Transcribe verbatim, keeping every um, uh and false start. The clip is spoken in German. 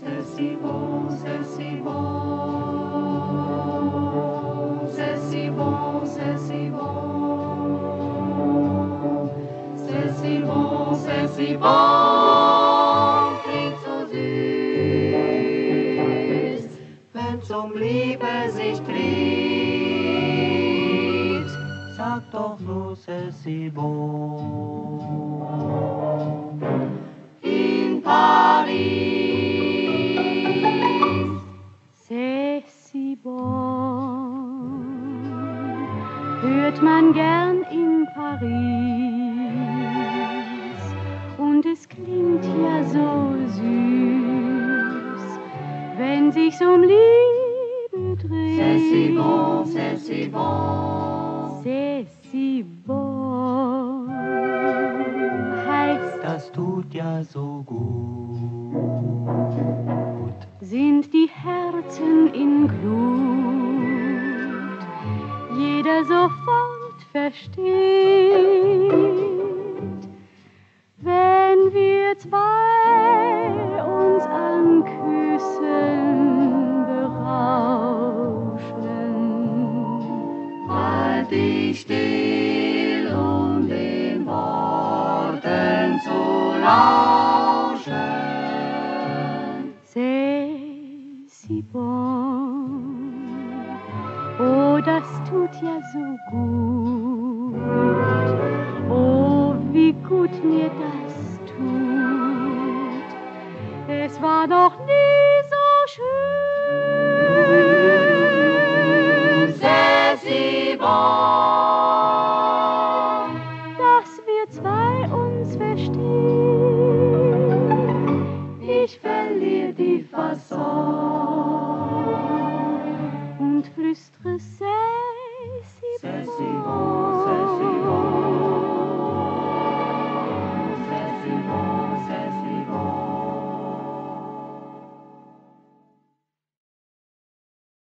c'est si bon, c'est si bon. C'est si bon, c'est si bon. C'est si bon, c'est si bon. Klingt so süß, wenn's um Liebe sich dreht. Sag doch nur, c'est si bon. In Paris, c'est si bon, hört man gern in Paris, und es klingt ja so süß, wenn sich's um Liebe dreht. c'est si bon, c'est si bon. C'est si bon, heißt, Das tut ja so gut. sind die Herzen in Glut, jeder sofort versteht, wenn wir zwei uns an Küssen berauschen. Halt dich still, um den Worten zu lauschen. C'est si bon, oh, das tut ja so gut, oh, wie gut mir das tut, es war doch nie so schön. C'est si bon, dass wir zwei uns verstehen. ich verliere die Fasson und flüstere, c'est si C'est si bon, c'est si bon.